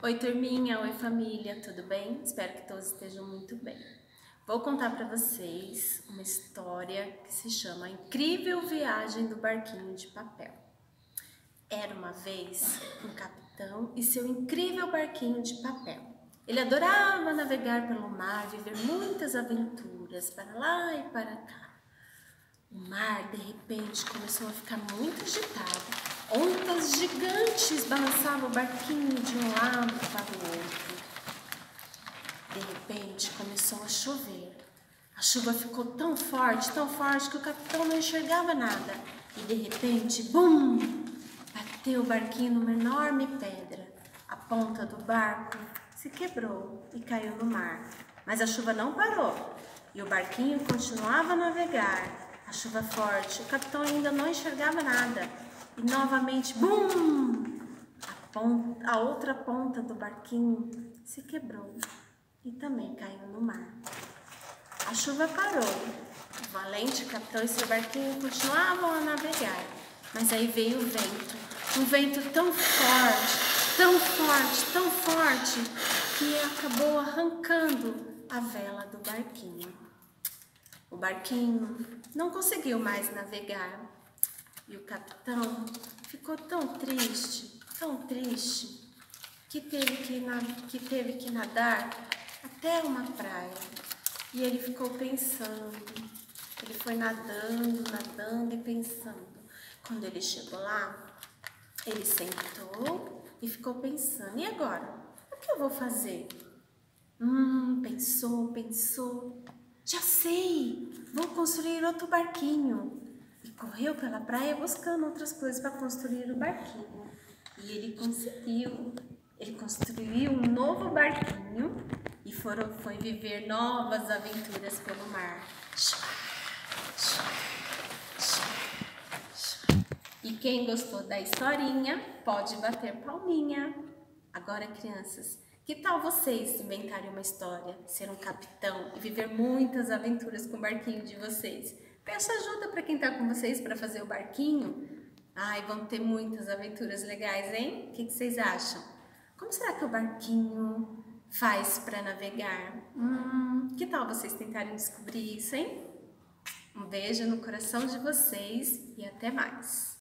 Oi, turminha, oi, família, tudo bem? Espero que todos estejam muito bem. Vou contar para vocês uma história que se chama A Incrível Viagem do Barquinho de Papel. Era uma vez um capitão e seu incrível barquinho de papel. Ele adorava navegar pelo mar, viver muitas aventuras para lá e para cá. O mar, de repente, começou a ficar muito agitado. Ondas gigantes balançavam o barquinho de um lado para o outro. De repente, começou a chover. A chuva ficou tão forte que o capitão não enxergava nada. E de repente, bum! Bateu o barquinho numa enorme pedra. A ponta do barco se quebrou e caiu no mar. Mas a chuva não parou e o barquinho continuava a navegar. A chuva forte, o capitão ainda não enxergava nada. E novamente, bum! A outra ponta do barquinho se quebrou e também caiu no mar. A chuva parou. O valente capitão e seu barquinho continuavam a navegar. Mas aí veio o vento. Um vento tão forte, tão forte, tão forte, que acabou arrancando a vela do barquinho. O barquinho não conseguiu mais navegar e o capitão ficou tão triste, que teve que nadar até uma praia. E ele ficou pensando, ele foi nadando e pensando. Quando ele chegou lá, ele sentou e ficou pensando, e agora? O que eu vou fazer? Pensou. Já sei, vou construir outro barquinho. E correu pela praia buscando outras coisas para construir o barquinho. E ele conseguiu. Ele construiu um novo barquinho e foi viver novas aventuras pelo mar. E quem gostou da historinha pode bater palminha. Agora, crianças, que tal vocês inventarem uma história, ser um capitão e viver muitas aventuras com o barquinho de vocês? Peça ajuda para quem está com vocês para fazer o barquinho. Ai, vão ter muitas aventuras legais, hein? O que vocês acham? Como será que o barquinho faz para navegar? Que tal vocês tentarem descobrir isso, hein? Um beijo no coração de vocês e até mais!